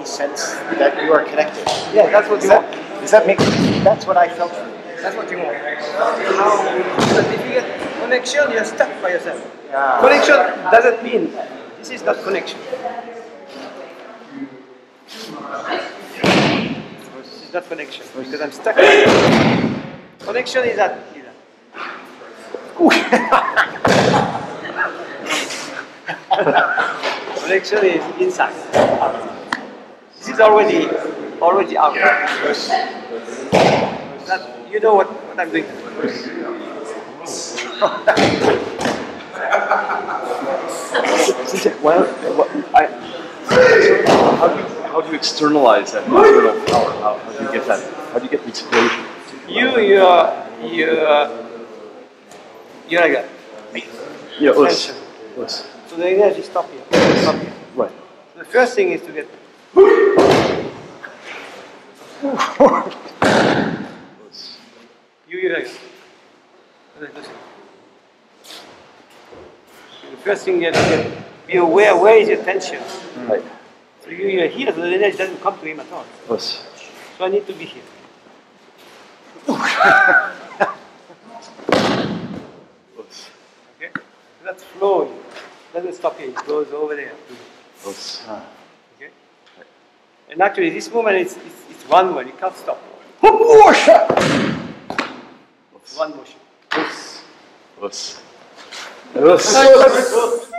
sense that you are connected. Yeah, that's what you want. Does that make? That's what I felt. That's what you want. How? Because if you get connection, you're stuck by yourself. Yeah. Connection doesn't mean this is not connection. This is not connection because I'm stuck. Connection is that. Connection is inside. This is already out. That, you know what I'm doing. Well, how do you externalize that internal power? How do you get that? How do you get the explosion? You're like that. Yeah, us. So the energy stop here. Stop here. Right. So the first thing is to get. You're like that. The first thing you have to be aware where is your tension. Right. So you're here, so the energy doesn't come to him at all. Us. So I need to be here. Okay? So that's flowing. It doesn't stop here, it goes over there. Us. Okay? And actually this moment it's one word, you can't stop. One motion. Us.